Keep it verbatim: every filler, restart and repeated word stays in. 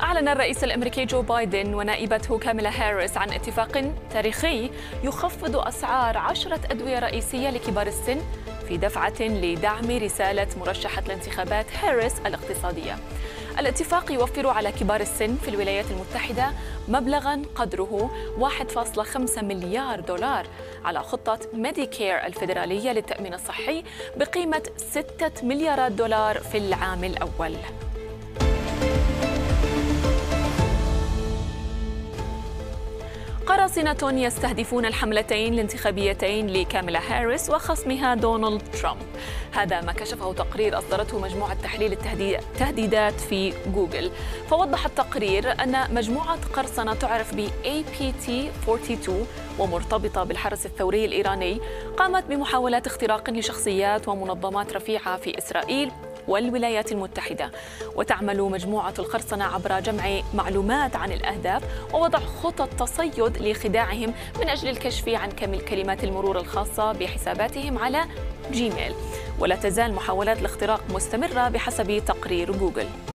أعلن الرئيس الأمريكي جو بايدن ونائبته كاميلا هاريس عن اتفاق تاريخي يخفض أسعار عشرة أدوية رئيسية لكبار السن في دفعة لدعم رسالة مرشحة الانتخابات هاريس الاقتصادية. الاتفاق يوفر على كبار السن في الولايات المتحدة مبلغاً قدره واحد فاصلة خمسة مليار دولار على خطة ميديكير الفيدرالية للتأمين الصحي بقيمة ستة مليارات دولار في العام الأول. قراصنة يستهدفون الحملتين الانتخابيتين لكاميلا هاريس وخصمها دونالد ترامب. هذا ما كشفه تقرير أصدرته مجموعة تحليل التهديدات في جوجل. فوضح التقرير أن مجموعة قرصنة تعرف ب إيه بي تي اثنين وأربعين ومرتبطة بالحرس الثوري الإيراني قامت بمحاولات اختراق لشخصيات ومنظمات رفيعة في إسرائيل والولايات المتحدة. وتعمل مجموعة القرصنة عبر جمع معلومات عن الأهداف ووضع خطط تصيد لخداعهم من أجل الكشف عن كم كلمات المرور الخاصة بحساباتهم على جيميل. ولا تزال محاولات الاختراق مستمرة بحسب تقرير جوجل.